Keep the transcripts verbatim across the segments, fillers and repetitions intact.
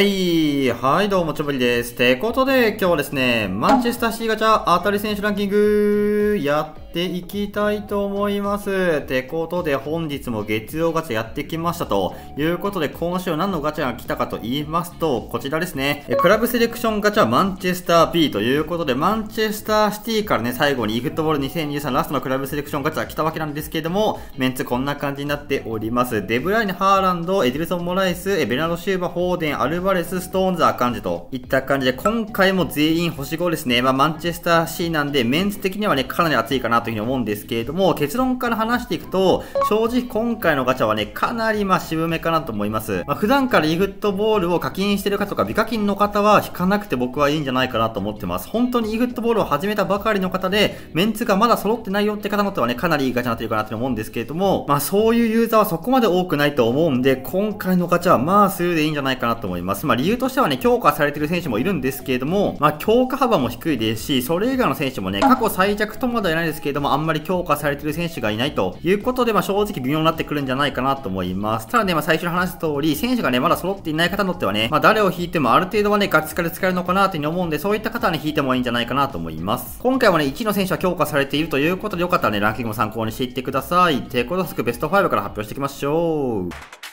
はい、はい、どうも、ちょぶりです。てことで、今日はですね、マンチェスターシティガチャ当たり選手ランキング、やっていきたいと思います。てことで、本日も月曜ガチャやってきましたということで、今週は何のガチャが来たかと言いますと、こちらですね、クラブセレクションガチャマンチェスター B ということで、マンチェスターシティからね、最後に e フットボールにせんにじゅうさんラストのクラブセレクションガチャが来たわけなんですけれども、メンツこんな感じになっております。デブライネ、ハーランド、エディルソン・モライス、ベルナード・シューバ、フォーデン、アルバレス、ストーンズ、アカンジといった感じで、今回も全員星ごですね。まあ、マンチェスター C なんで、メンツ的にはね、かなり熱いかなというふうに思うんですけれども、結論から話していくと、正直今回のガチャはね、かなりまあ渋めかなと思います。まあ、普段から e フットボールを課金してる方とか、美課金の方は引かなくて僕はいいんじゃないかなと思ってます。本当に e フットボールを始めたばかりの方で、メンツがまだ揃ってないよって方のとはね、かなりいいガチャになってるかなと思うんですけれども、まあそういうユーザーはそこまで多くないと思うんで、今回のガチャはまあスルーでいいんじゃないかなと思います。まあ理由としてはね、強化されてる選手もいるんですけれども、まあ強化幅も低いですし、それ以外の選手もね、過去最弱とまではないですけれども、あんまり強化されてる選手がいないということで、まあ正直微妙になってくるんじゃないかなと思います。ただね、まあ最初に話した通り、選手がね、まだ揃っていない方にとってはね、まあ誰を引いてもある程度はね、ガチ使いで使えるのかなというふうに思うんで、そういった方はね、引いてもいいんじゃないかなと思います。今回はね、いちいの選手は強化されているということで、よかったらね、ランキングも参考にしていってください。ということで、早速ベストファイブから発表していきましょう。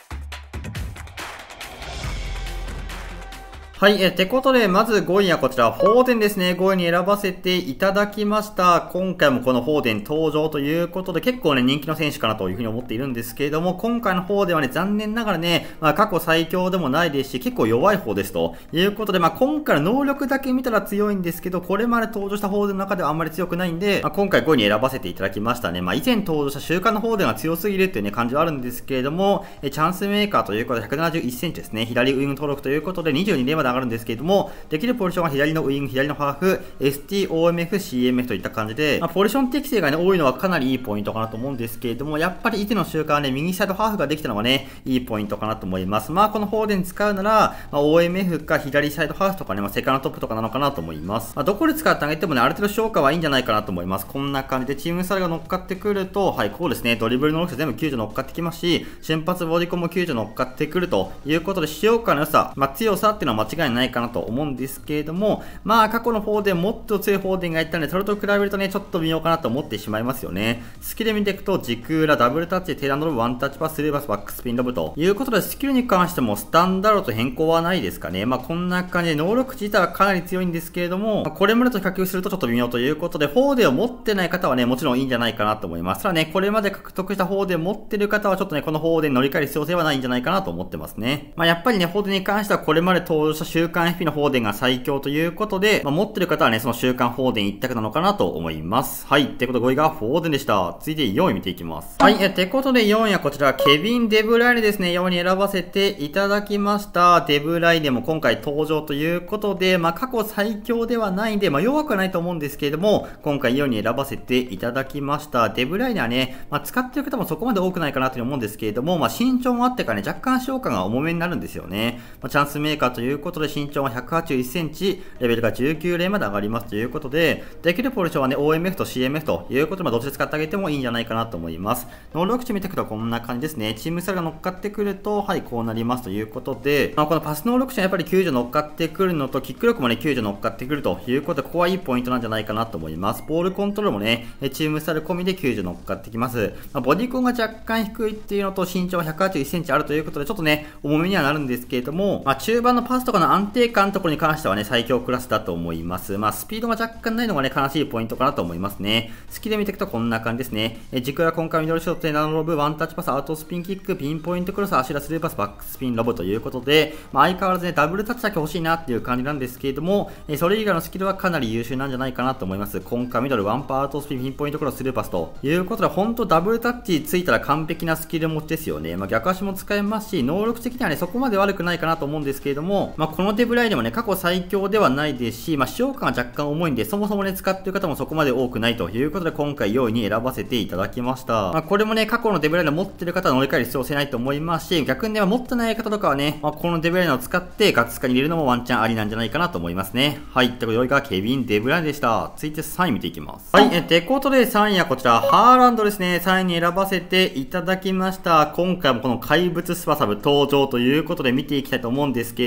はい、え、てことで、まずごいはこちら、フォーデンですね。ごいに選ばせていただきました。今回もこのフォーデン登場ということで、結構ね、人気の選手かなというふうに思っているんですけれども、今回のフォーデンはね、残念ながらね、まあ過去最強でもないですし、結構弱い方ですということで、まあ今回の能力だけ見たら強いんですけど、これまで登場したフォーデンの中ではあんまり強くないんで、まあ今回ごいに選ばせていただきましたね。まあ以前登場した週間のフォーデンが強すぎるっていうね、感じはあるんですけれども、えチャンスメーカーということでひゃくななじゅういちセンチですね。左ウイング登録ということでにじゅうにレまで上がるんですけれども、できるポジションは左のウイング、左のハーフ、エスティー、オーエムエフ、シーエムエフ といった感じで、まあ、ポジション適性がね、多いのはかなりいいポイントかなと思うんですけれども、やっぱり以前の週間はね、右サイドハーフができたのがね、いいポイントかなと思います。まあ、このフォーデン使うなら、まあ、オーエムエフ か左サイドハーフとかね、まあ、セカンドトップとかなのかなと思います。まあ、どこで使ってあげてもね、ある程度消化はいいんじゃないかなと思います。こんな感じでチームスタイルが乗っかってくると、はい、こうですね、ドリブルの大きさ全部きゅうじゅう乗っかってきますし、瞬発ボディコンもきゅうじゅう乗っかってくるということで、使用感の良さ、まあ、強さっていうのは間違いないかなと思うんですけれども、まあ過去のフォーデンもっと強いフォーデンがいったので、それと比べるとね、ちょっと微妙かなと思ってしまいますよね。スキル見ていくと、時空裏、ダブルタッチ、テーランドロブ、ワンタッチパス、スルーパス、バックスピンロブということで、スキルに関してもスタンダードと変更はないですかね。まあこんな感じで、能力自体はかなり強いんですけれども、まあ、これまでと比較するとちょっと微妙ということで、フォーデンを持ってない方はね、もちろんいいんじゃないかなと思います。ただね、これまで獲得したフォーデンを持ってる方はちょっとね、このフォーデン乗り換える必要性はないんじゃないかなと思ってますね。まあやっぱりね、フォーデンに関してはこれまで登場した週間 エフピー のフォーデンが最強ということで、まあ、持ってる方はね、その週間フォーデン一択なのかなと思います。はい。ってことでごいがフォーデンでした。続いてよんい見ていきます。はい。え、ってことでよんいはこちら、ケビン・デブライネですね。よんに選ばせていただきました。デブライネも今回登場ということで、まあ、過去最強ではないんで、まあ、弱くはないと思うんですけれども、今回よんに選ばせていただきました。デブライネはね、まあ、使ってる方もそこまで多くないかなと思うんですけれども、まあ、身長もあってからね、若干消化が重めになるんですよね。まあ、チャンスメーカーということで、身長はひゃくはちじゅういちセンチ、レベルがじゅうきゅうレまで上がりますということで、できるポジションはね、オーエムエフ と シーエムエフ ということで、どっちで使ってあげてもいいんじゃないかなと思います。能力値見ていくとこんな感じですね。チームスタイルが乗っかってくると、はい、こうなりますということで、まあ、このパス能力値はやっぱりきゅうじゅう乗っかってくるのと、キック力もね、きゅうじゅう乗っかってくるということで、ここはいいポイントなんじゃないかなと思います。ボールコントロールもね、チームスタイル込みできゅうじゅう乗っかってきます。まあ、ボディコンが若干低いっていうのと、身長はひゃくはちじゅういちセンチあるということで、ちょっとね、重めにはなるんですけれども、まあ、中盤のパスとかの安定感のところに関してはね、最強クラスだと思います。まあ、スピードが若干ないのがね、悲しいポイントかなと思いますね。スキル見ていくとこんな感じですね。え軸は今回ミドルショットでナノロブ、ワンタッチパス、アウトスピンキック、ピンポイントクロス、アシュラスルーパス、バックスピンロブということで、まあ、相変わらずね、ダブルタッチだけ欲しいなっていう感じなんですけれども、えそれ以外のスキルはかなり優秀なんじゃないかなと思います。今回ミドル、ワンパーアウトスピン、ピンポイントクロス、スルーパスということで、ほんとダブルタッチついたら完璧なスキル持ちですよね。まあ、逆足も使えますし、能力的にはね、そこまで悪くないかなと思うんですけれども、まあ、このデブライでもね、過去最強ではないですし、まあ、使用感が若干重いんで、そもそもね、使っている方もそこまで多くないということで、今回よんいに選ばせていただきました。まあ、これもね、過去のデブライナー持ってる方は乗り換える必要性ないと思いますし、逆にね、持ってない方とかはね、まあ、このデブライナーを使ってガッツカに入れるのもワンチャンありなんじゃないかなと思いますね。はい。ということで、よんいがケビン・デブライナーでした。続いてさんい見ていきます。はい。え、ってことでさんいはこちら、ハーランドですね。さんいに選ばせていただきました。今回もこの怪物スパサブ登場ということで見ていきたいと思うんですけれども、今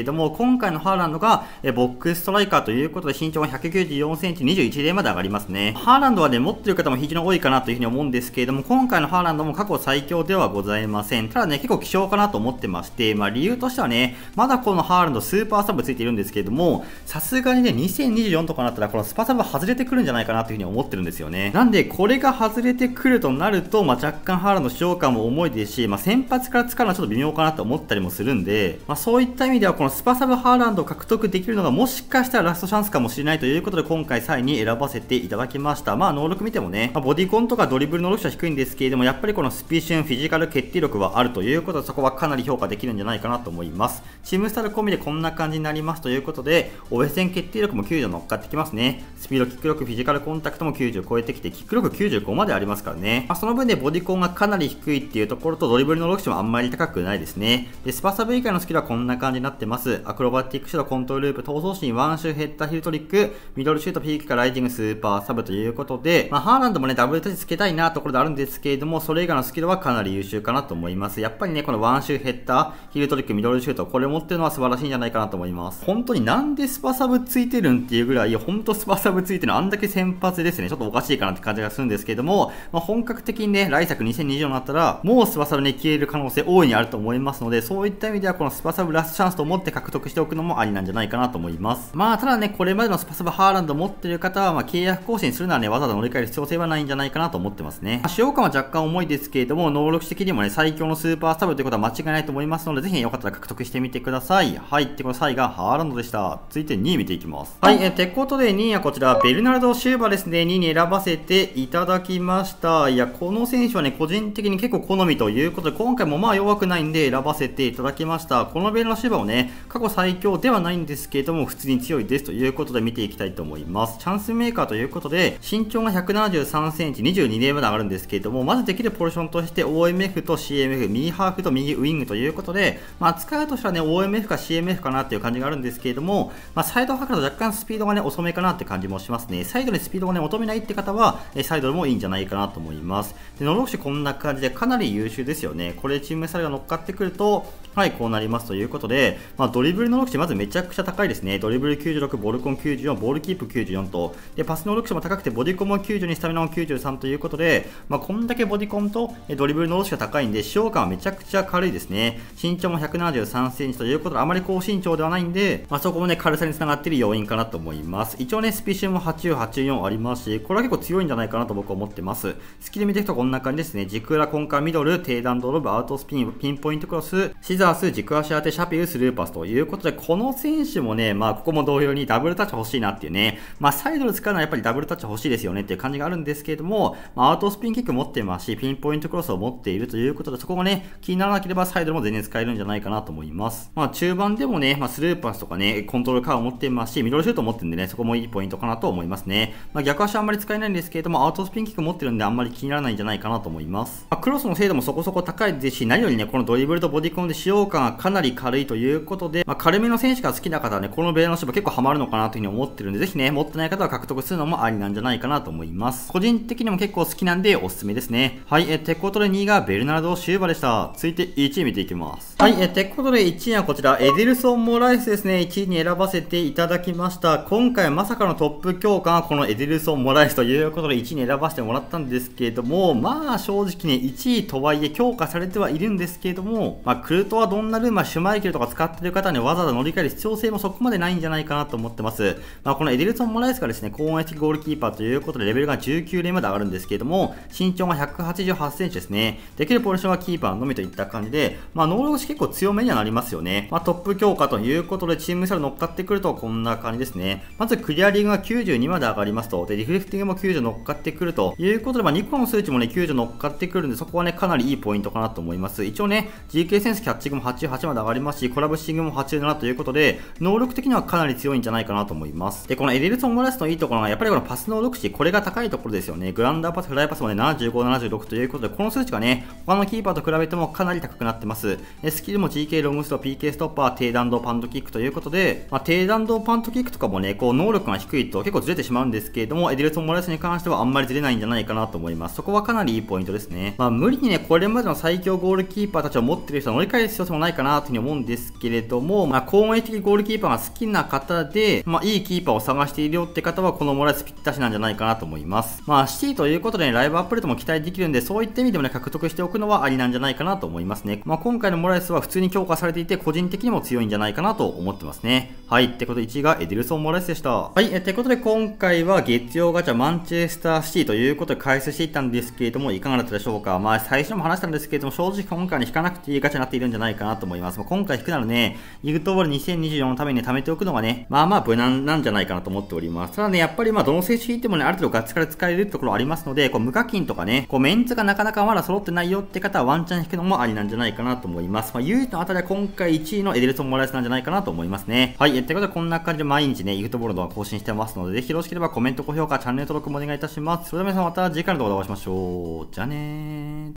今回のハーランドが、えボックスストライカーということで身長がひゃくきゅうじゅうよんセンチ、にじゅういちレーンまで上がりますね。ハーランドはね、持ってる方も非常に多いかなというふうに思うんですけれども、今回のハーランドも過去最強ではございません。ただね、結構希少かなと思ってまして、まあ理由としてはね、まだこのハーランドスーパーサブついているんですけれども、さすがにね、にせんにじゅうよんとかなったらこのスパサブ外れてくるんじゃないかなというふうに思ってるんですよね。なんで、これが外れてくるとなると、まあ若干ハーランド使用感も重いですし、まあ先発から使うのはちょっと微妙かなと思ったりもするんで、まあそういった意味ではこのスパサブハーランドを獲得できるのがもしかしたらラストチャンスかもしれないということで、今回さんいに選ばせていただきました。まあ能力見てもね、まあ、ボディコンとかドリブル能力値は低いんですけれども、やっぱりこのスピシュン、フィジカル決定力はあるということで、そこはかなり評価できるんじゃないかなと思います。チームスタイル込みでこんな感じになりますということで、オフェセン決定力もきゅうじゅう乗っかってきますね。スピード、キック力、フィジカルコンタクトもきゅうじゅう超えてきて、キック力きゅうじゅうごまでありますからね。まあ、その分でボディコンがかなり低いっていうところと、ドリブル能力値もあんまり高くないですね。で、スパサブ以外のスキルはこんな感じになってます。アクロバティックシュート、コントロールループ、逃走シーン、ワンシュー、ヘッダー、ヒルトリック、ミドルシュート、ピークかライジング、スーパーサブということで、まあ、ハーランドもね、ダブルタッチつけたいなところであるんですけれども、それ以外のスキルはかなり優秀かなと思います。やっぱりね、このワンシュー、ヘッダー、ヒルトリック、ミドルシュート、これを持ってるのは素晴らしいんじゃないかなと思います。本当になんでスパサブついてるんっていうぐらい、本当スパサブついてるのあんだけ先発ですね。ちょっとおかしいかなって感じがするんですけれども、まあ、本格的にね、来作にせんにじゅうよんになったら、もうスパサブね、消える可能性大いにあると思いますので、そういった意味ではこのスパサブラストチャンスと思って獲得しておくのもありなんじゃないかなと思います。まあ、ただね、これまでのスパサブハーランドを持ってる方は、まあ、契約更新するならね、わざわざ乗り換える必要性はないんじゃないかなと思ってますね。まあ、使用感は若干重いですけれども、能力値的にもね、最強のスーパーサブということは間違いないと思いますので、ぜひ、ね、よかったら獲得してみてください。はい。ってこのさいがハーランドでした。続いてにい見ていきます。はい。えー、てことでにいはこちら、ベルナルド・シューバですね、にいに選ばせていただきました。いや、この選手はね、個人的に結構好みということで、今回もまあ弱くないんで選ばせていただきました。このベルナルド・シューバをね、過去最強ではないんですけれども、普通に強いですということで見ていきたいと思います。チャンスメーカーということで、身長がひゃくななじゅうさんセンチ、にじゅうにレーンまで上がるんですけれども、まずできるポジションとして オーエムエフ と シーエムエフ、右ハーフと右ウィングということで、まあ使うとしたらね、オーエムエフ か シーエムエフ かなっていう感じがあるんですけれども、まあサイドを測ると若干スピードがね、遅めかなって感じもしますね。サイドにスピードがね、求めないって方は、サイドでもいいんじゃないかなと思います。で、能力値こんな感じでかなり優秀ですよね。これチームサイドが乗っかってくると、はい、こうなりますということで、まあドリブル能力値まずめちゃくちゃ高いですね。ドリブルきゅうじゅうろく、ボールコンきゅうじゅうよん、ボールキープきゅうじゅうよんと、で、パス能力値も高くてボディコンもきゅうじゅうに、スタミナもきゅうじゅうさんということで、まあこんだけボディコンとドリブル能力値が高いんで、使用感はめちゃくちゃ軽いですね。身長もひゃくななじゅうさんセンチということで、あまり高身長ではないんで、まあそこもね、軽さにつながっている要因かなと思います。一応ね、スピシュンもはちじゅう、はちじゅうよんありますし、これは結構強いんじゃないかなと僕は思ってます。スキル見ていくとこんな感じですね。軸裏、根幹、ミドル、低弾ドロブ、アウトスピン、ピンポイントクロス、シザース、軸足当て、シャペル、スルーパスということで、この選手もね、まあここも同様にダブルタッチ欲しいなっていうね、まあサイドで使うのはやっぱりダブルタッチ欲しいですよねっていう感じがあるんですけれども、まあアウトスピンキック持ってますし、ピンポイントクロスを持っているということで、そこがね、気にならなければサイドも全然使えるんじゃないかなと思います。まあ中盤でもね、まあスルーパスとかね、コントロールカーを持っていますし、ミドルシュートを持ってるんでね、そこもいいポイントかなと思いますね。まあ逆足はあんまり使えないんですけれども、アウトスピンキック持ってるんであんまり気にならないんじゃないかなと思います。まあ、クロスの精度もそこそこ高いですし、何よりね、このドリブルとボディコンで使用感がかなり軽いということで、まあ、軽めの選手が好きな方はね、このベルナルド・シューバ結構ハマるのかなというふうに思ってるんで、ぜひね、持ってない方は獲得するのもありなんじゃないかなと思います。個人的にも結構好きなんでおすすめですね。はい、え、てことでにいがベルナルド・シューバでした。続いていちい見ていきます。はい、え、てことでいちいはこちら、エディルソン・モライスですね。いちいに選ばせていただきました。今回まさかのトップ強化がこのエディルソン・モライスということでいちいに選ばせてもらったんですけれども、まあ正直ね、いちいとはいえ強化されてはいるんですけれども、まあクルトワ、ドンナルーマ、シュマイケルとか使ってる方にわざわざ乗り換える必要性もそこまでないんじゃないかなと思ってます。まあこのエディルソン・モライスがですね、高音的ゴールキーパーということでレベルがじゅうきゅうレーンまで上がるんですけれども、身長がひゃくはちじゅうはちセンチですね。できるポジションはキーパーのみといった感じで、まあ能力値結構強めにはなりますよね。まあトップ強化ということでチームサル乗っかってくるとこんな感じですね。まずクリアリングがきゅうじゅうにまで上がりますと、で、リフレクティングもきゅうじゅう乗っかってくるということで、まあにこの数値もね、きゅうじゅう乗っかってくるんで、そこはね、かなりいいポイントかなと思います。一応ね、ジーケー センスキャッチングもはちじゅうはちまで上がりますし、コラボシングもはちじゅうななということで、能力的にはかなり強いんじゃないかなと思います。で、このエディルソン・モライスのいいところが、やっぱりこのパス能力値、これが高いところですよね。グランダーパス、フライパスもね、ななじゅうご、ななじゅうろくということで、この数値がね、他のキーパーと比べてもかなり高くなってます。スキルも ジーケー ロングスト、ピーケー ストッパー、低弾道パントキックということで、まあ、低弾道パントキックとかもね、こう、能力が低いと結構ずれてしまうんですけれども、エディルソン・モライスに関してはあんまりずれないんじゃないかなと思います。そこはかなりいいポイントですね。まあ、無理にね、これまでの最強ゴールキーパーたちを持っている人は乗り換える必要性もないかなというふうに思うんですけれども、ままあ、攻撃的ゴールキーパーが好きな方で、まあ、いいキーパーを探しているよって方は、このモラレスぴったしなんじゃないかなと思います。まあ、シティということで、ね、ライブアップデートも期待できるんで、そういった意味でもね、獲得しておくのはありなんじゃないかなと思いますね。まあ、今回のモラレスは普通に強化されていて、個人的にも強いんじゃないかなと思ってますね。はい。ってことで、いちいがエデルソン・モラレスでした。はい。え、ってことで、今回は月曜ガチャマンチェスターシティということで開始していったんですけれども、いかがだったでしょうか。まあ、最初も話したんですけれども、正直今回に引かなくていいガチャになっているんじゃないかなと思います。まあ、今回引くならね、イグトボールにせんにじゅうよんのために、ね、貯めておくのがね、まあまあ無難なんじゃないかなと思っております。ただね、やっぱりまあ、どの選手引いてもね、ある程度ガッツから使えるところありますので、こう無課金とかね、こうメンツがなかなかまだ揃ってないよって方はワンチャン引くのもありなんじゃないかなと思います。まあ、唯一のあたりは今回いちいのエデルソン・モラレスなんじゃないかなと思いますね。はい。え、ってことで、こんな感じで毎日ね、イグトボールの動画更新してますので、ぜひよろしければコメント、高評価、チャンネル登録もお願いいたします。それでは皆さんまた次回の動画でお会いしましょう。じゃあねー。